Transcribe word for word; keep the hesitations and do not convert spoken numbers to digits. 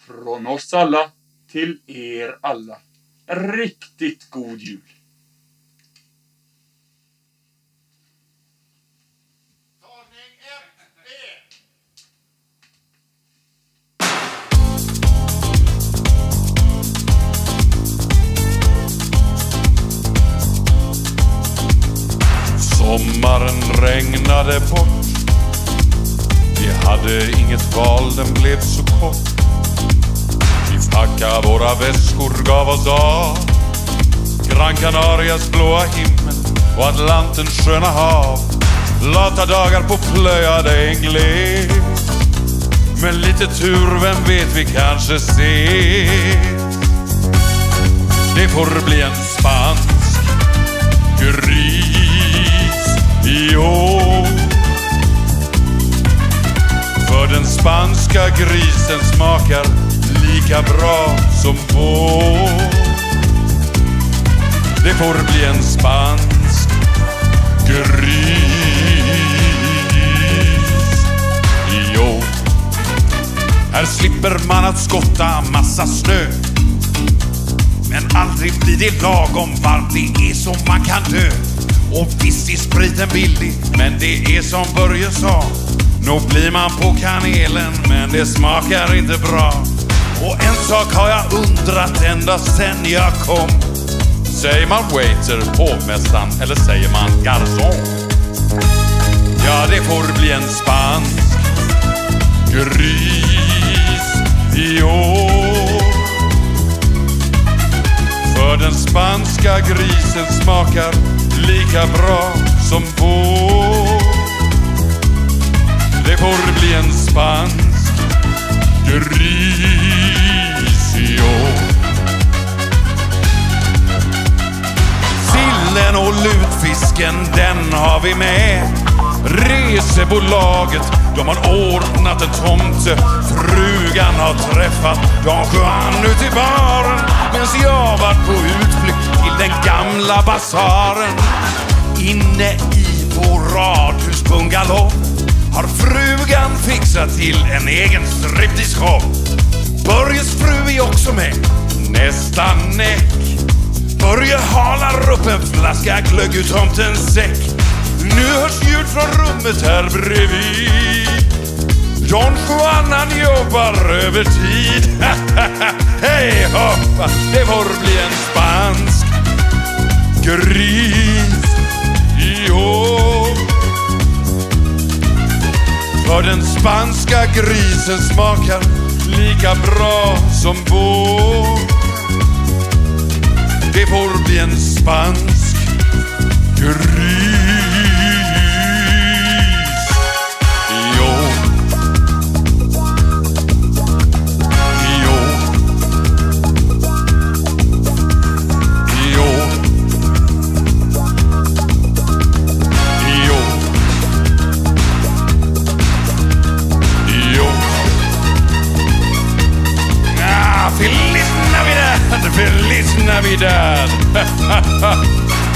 Från oss alla till er alla. Riktigt god jul. Tagning ett B. Sommaren regnade bort. Vi hade inget val, den blev så kort. Vi packade våra väskor, gav oss av Gran Canarias blåa himmel och Atlantens sköna hav. Lata dagar på plöjade ängles. Med lite tur, vem vet, vi kanske ses. Det får bli en spansk gris i år. För den spanska grisen smakar lika bra som vår. Det får bli en spansk gris i år. Här slipper man att skotta massa snö. Men aldrig blir det lagom varmt, det är som man kan dö. Och visst är spriten billig, men det är som Börje sa. Nog blir man på kanelen, men det smakar inte bra. Och en sak har jag undrat ända sen jag kom. Säger man waiter, hovmästaren, eller säger man garçon? Ja, det får bli en spansk gris i år. För den spanska grisen smakar lika bra som vår. Det får bli en spansk gris i år. Sillen och lutfisken, den har vi med. Resebolaget, de har ordnat en tomte. Frugan har träffat Don Juan ut i baren, medan jag varit på utflykt till den gamla basaren. Inne i vår radhusbungalow har frugan fixat till en egen striptease-show. Börjes fru är också med, nästan näck. Börje halar upp en flaska glögg ur tomtens säck. Nu hörs ljud från rummet här bredvid. Don Juan, han jobbar över tid. Hej hoppa, det får bli en spansk gris i år. För den spanska grisen smakar lika bra som vår. Det får bli en spansk gris i år. I år. I år. I år. I år. Ah, Feliz Navidad, Feliz Navidad.